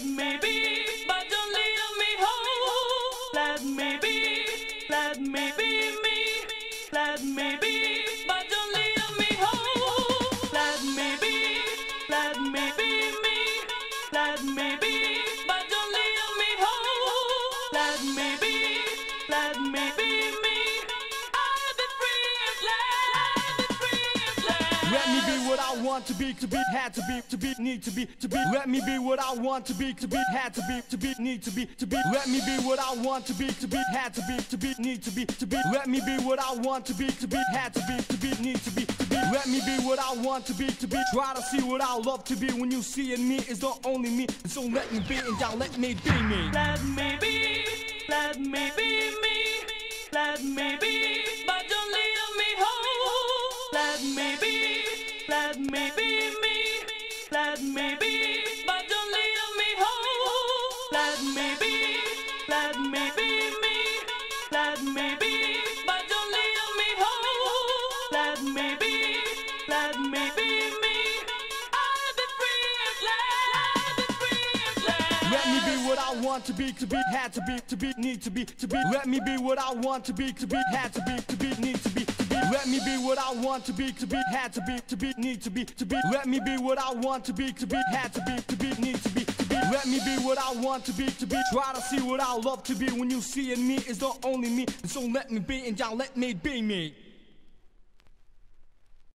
let me be, but don't leave me home. Let me be, let me be me. Let me be, but don't leave me home. Let me be, let me be me. Let me be, but don't leave me home. Let me be, let me be me. I'll be free at last. I'll be free at last. Let me be what I want to be, had to be, need to be. Let me be what I want to be, had to be, need to be. Let me be what I want to be, had to be, need to be. Let me be what I want to be, had to be, need to be. Let me be what I want to be. Try to see what I love to be. When you see in me is the only me, and so let me be, and y'all let me be me. Let me be, let me be me. Let me be, but don't leave me home. Let me be, let me be me. Let me be, but don't leave me home. Let me be, let me be me. Let me be, but don't leave me home. Let me be, let me be me. I'll be free at last. I'll be free at last. Let me be what I want to be, had to be, need to be. Let me be what I want to be, had to be, need to be. Let me be what I want to be, had to be, need to be. Let me be what I want to be, had to be, need to be. Let me be what I want to be. Try to see what I love to be. When you see in me is the only me, and so let me be, and y'all let me be me.